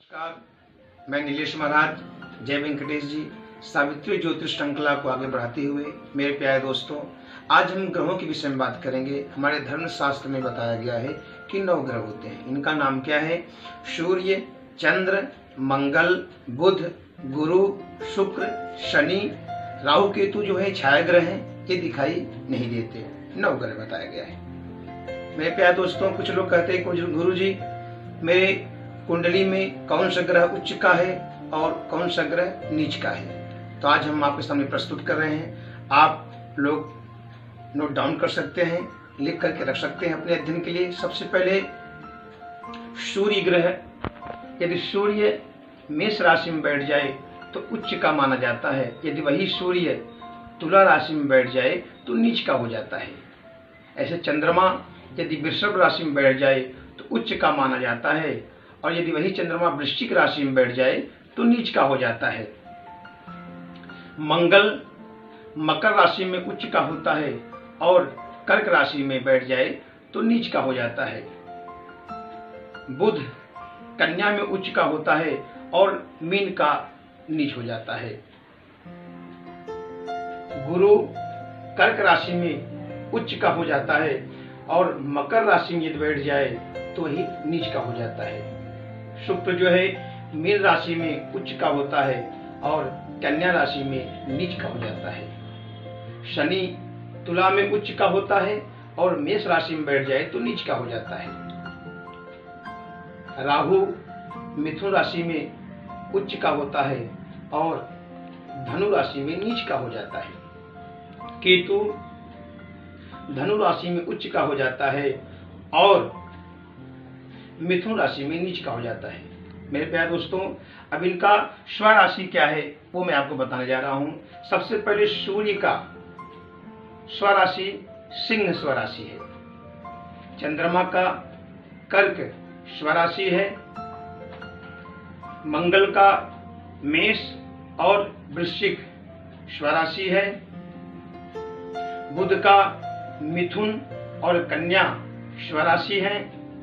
नमस्कार, मैं नीलेश महाराज। जय वेंकटेश जी। सावित्री ज्योतिष श्रृंखला को आगे बढ़ाते हुए मेरे प्यारे दोस्तों, आज हम ग्रहों के विषय में बात करेंगे। हमारे धर्म शास्त्र में बताया गया है कि 9 ग्रह होते हैं। इनका नाम क्या है? सूर्य, चंद्र, मंगल, बुध, गुरु, शुक्र, शनि, राहु, केतु जो है छाया ग्रह हैं, ये दिखाई नहीं देते। 9 ग्रह बताया गया है। मेरे प्यारे दोस्तों, कुछ लोग कहते हैं गुरु जी मेरे कुंडली में कौन सा ग्रह उच्च का है और कौन सा ग्रह नीच का है। तो आज हम आपके सामने प्रस्तुत कर रहे हैं। आप लोग नोट डाउन कर सकते हैं, लिख करके रख सकते हैं अपने अध्ययन के लिए। सबसे पहले सूर्य ग्रह, यदि सूर्य मेष राशि में बैठ जाए तो उच्च का माना जाता है। यदि वही सूर्य तुला राशि में बैठ जाए तो नीच का हो जाता है। ऐसे चंद्रमा यदि वृषभ राशि में बैठ जाए तो उच्च का माना जाता है, और यदि वही चंद्रमा वृश्चिक राशि में बैठ जाए तो नीच का हो जाता है। मंगल मकर राशि में उच्च का होता है और कर्क राशि में बैठ जाए तो नीच का हो जाता है। बुध कन्या में उच्च का होता है और मीन का नीच हो जाता है। गुरु कर्क राशि में उच्च का हो जाता है और मकर राशि में यदि बैठ जाए तो वही नीच का हो जाता है। शुक्र जो है मीन राशि में उच्च का होता है और कन्या राशि में नीच का हो जाता है। शनि तुला में उच्च का होता है और मेष राशि में बैठ जाए तो नीच का हो जाता है। राहु मिथुन राशि में उच्च का होता है और धनु राशि में नीच का हो जाता है। केतु धनु राशि में उच्च का हो जाता है और मिथुन राशि में नीच का हो जाता है। मेरे प्यारे दोस्तों, अब इनका स्वराशि क्या है वो मैं आपको बताने जा रहा हूं। सबसे पहले सूर्य का स्वराशि सिंह स्वराशि है। चंद्रमा का कर्क स्वराशि है। मंगल का मेष और वृश्चिक स्वराशि है। बुध का मिथुन और कन्या स्वराशि है।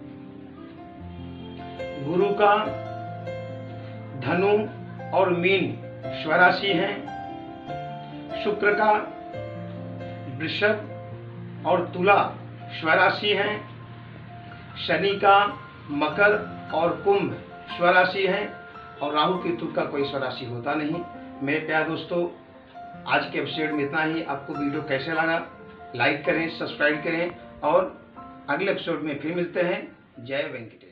गुरु का धनु और मीन स्वराशि है। शुक्र का वृषभ और तुला स्वराशि है। शनि का मकर और कुंभ स्वराशि है और राहु केतु का कोई स्वराशि होता नहीं। मेरे प्यारे दोस्तों, आज के एपिसोड में इतना ही। आपको वीडियो कैसे लगा लाइक करें, सब्सक्राइब करें और अगले एपिसोड में फिर मिलते हैं। जय वेंकटेश।